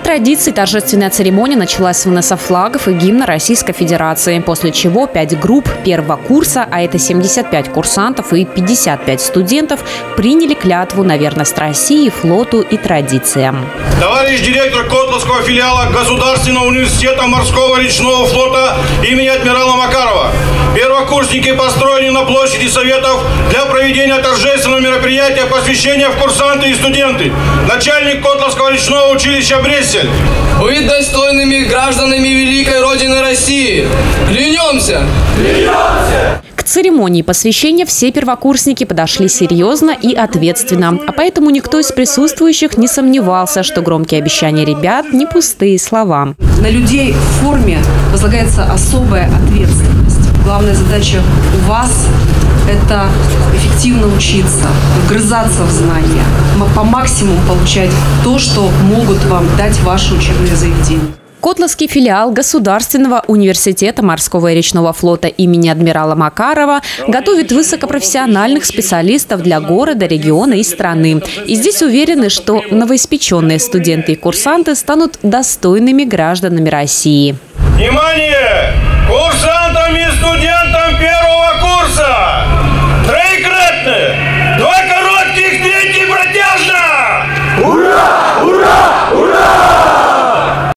традиции торжественная церемония началась с выноса флагов и гимна Российской Федерации, после чего 5 групп первого курса, а это 75 курсантов и 55 студентов, приняли клятву на верность России, флоту и традициям. Товарищ директор Котловского филиала Государственного университета морского речного флота имени адмирала Макарова. Первокурсники построены на площади Советов для проведения торжественного мероприятия посвящения в курсанты и студенты. Начальник Котловского речного училища Брессель. Быть достойными гражданами великой Родины России. Клянемся! Клянемся! К церемонии посвящения все первокурсники подошли серьезно и ответственно. А поэтому никто из присутствующих не сомневался, что громкие обещания ребят не пустые слова. На людей в форме возлагается особая ответственность. Главная задача у вас – это эффективно учиться, вгрызаться в знания, по максимуму получать то, что могут вам дать ваши учебные заведения. Котловский филиал Государственного университета морского и речного флота имени адмирала Макарова готовит высокопрофессиональных специалистов для города, региона и страны. И здесь уверены, что новоиспеченные студенты и курсанты станут достойными гражданами России. Внимание!